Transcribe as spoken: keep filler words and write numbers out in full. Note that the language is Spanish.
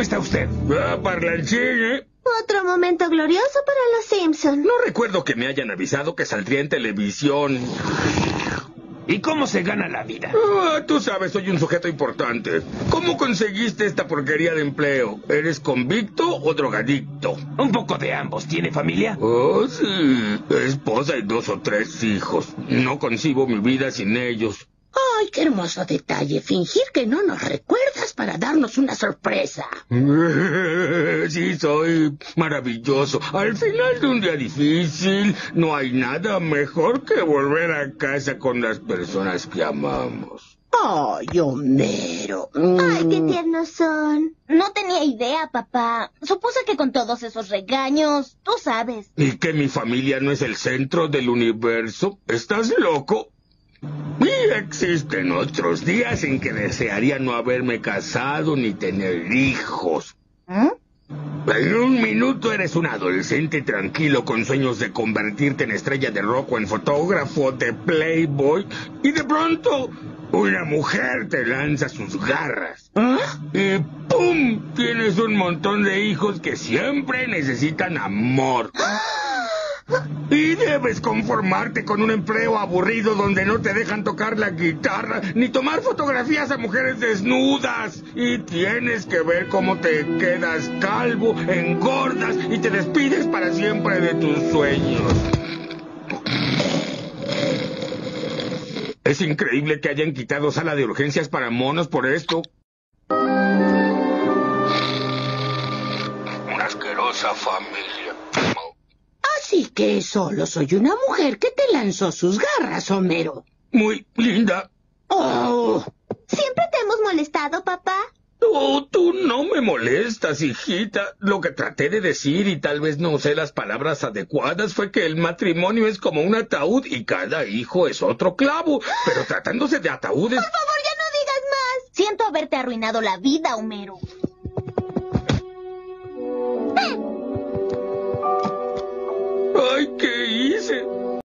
está usted? Ah, parlanchín, ¿eh? Otro momento glorioso para los Simpson. No recuerdo que me hayan avisado que saldría en televisión. ¿Y cómo se gana la vida? Ah, tú sabes, soy un sujeto importante. ¿Cómo conseguiste esta porquería de empleo? ¿Eres convicto o drogadicto? Un poco de ambos. ¿Tiene familia? Oh, sí. Esposa y dos o tres hijos. No concibo mi vida sin ellos. ¡Ay, qué hermoso detalle! Fingir que no nos recuerdas para darnos una sorpresa. Sí, soy maravilloso. Al final de un día difícil, no hay nada mejor que volver a casa con las personas que amamos. ¡Ay, Homero! Ay, qué tiernos son. No tenía idea, papá. Supuse que con todos esos regaños, tú sabes. ¿Y que mi familia no es el centro del universo? ¿Estás loco? Y existen otros días en que desearía no haberme casado ni tener hijos. ¿Eh? En un minuto eres un adolescente tranquilo con sueños de convertirte en estrella de rock o en fotógrafo de Playboy, y de pronto una mujer te lanza sus garras. ¿Ah? Y ¡pum! Tienes un montón de hijos que siempre necesitan amor. Y debes conformarte con un empleo aburrido donde no te dejan tocar la guitarra ni tomar fotografías a mujeres desnudas. Y tienes que ver cómo te quedas calvo, engordas y te despides para siempre de tus sueños. Es increíble que hayan quitado sala de urgencias para monos por esto. Una asquerosa familia. Así que solo soy una mujer que te lanzó sus garras, Homero. Muy linda. ¡Oh! ¿Siempre te hemos molestado, papá? Oh, tú no me molestas, hijita. Lo que traté de decir, y tal vez no usé las palabras adecuadas, fue que el matrimonio es como un ataúd y cada hijo es otro clavo. Pero tratándose de ataúdes... Por favor, ya no digas más. Siento haberte arruinado la vida, Homero.